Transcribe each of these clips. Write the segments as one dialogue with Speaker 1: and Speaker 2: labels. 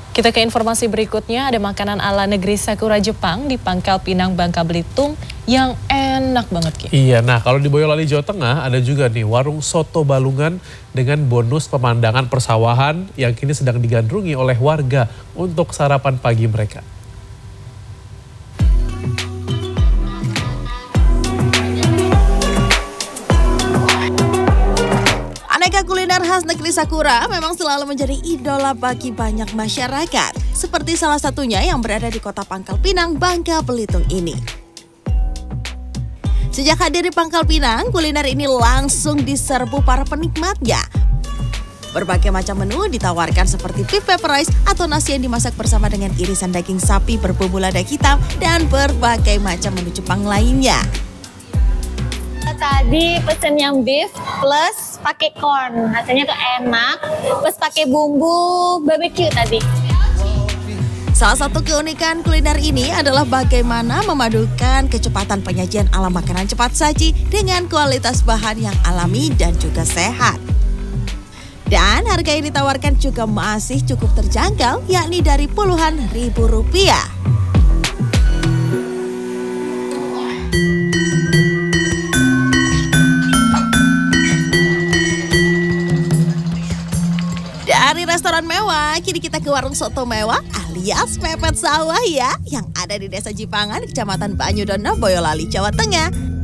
Speaker 1: Kita ke informasi berikutnya, ada makanan ala negeri Sakura Jepang di Pangkal Pinang, Bangka Belitung yang enak banget, Ki.
Speaker 2: Iya, nah kalau di Boyolali, Jawa Tengah ada juga nih warung soto Balungan dengan bonus pemandangan persawahan yang kini sedang digandrungi oleh warga untuk sarapan pagi mereka.
Speaker 3: Aneka kuliner khas negeri Sakura memang selalu menjadi idola bagi banyak masyarakat. Seperti salah satunya yang berada di kota Pangkal Pinang, Bangka Belitung ini. Sejak hadir di Pangkal Pinang, kuliner ini langsung diserbu para penikmatnya. Berbagai macam menu ditawarkan seperti beef pepper rice atau nasi yang dimasak bersama dengan irisan daging sapi berbumbu lada hitam dan berbagai macam menu Jepang lainnya.
Speaker 4: Tadi pesen yang beef plus pakai corn, rasanya tuh enak, plus pakai bumbu barbecue tadi.
Speaker 3: Salah satu keunikan kuliner ini adalah bagaimana memadukan kecepatan penyajian ala makanan cepat saji dengan kualitas bahan yang alami dan juga sehat. Dan harga yang ditawarkan juga masih cukup terjangkau, yakni dari puluhan ribu rupiah. Dari restoran mewah, kini kita ke warung soto mewah alias pepet sawah ya, yang ada di Desa Jipangan, Kecamatan Banyudono, Boyolali, Jawa Tengah.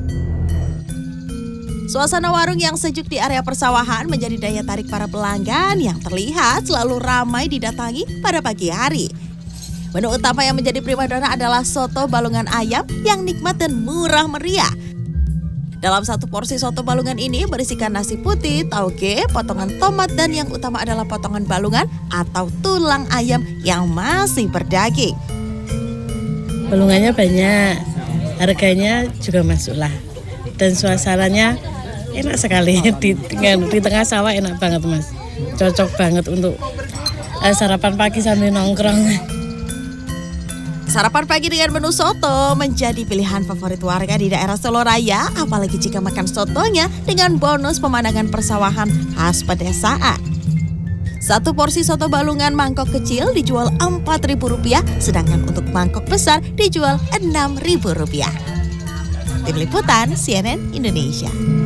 Speaker 3: Suasana warung yang sejuk di area persawahan menjadi daya tarik para pelanggan yang terlihat selalu ramai didatangi pada pagi hari. Menu utama yang menjadi primadona adalah soto balungan ayam yang nikmat dan murah meriah. Dalam satu porsi soto balungan ini berisikan nasi putih, tauge, potongan tomat, dan yang utama adalah potongan balungan atau tulang ayam yang masih berdaging.
Speaker 5: Balungannya banyak, harganya juga masuklah. Dan suasananya enak sekali, di tengah sawah enak banget mas. Cocok banget untuk sarapan pagi sambil nongkrong.
Speaker 3: Sarapan pagi dengan menu soto menjadi pilihan favorit warga di daerah Solo Raya, apalagi jika makan sotonya dengan bonus pemandangan persawahan khas pedesaan. Satu porsi soto balungan mangkok kecil dijual Rp4.000, sedangkan untuk mangkok besar dijual Rp6.000. Tim Liputan CNN Indonesia.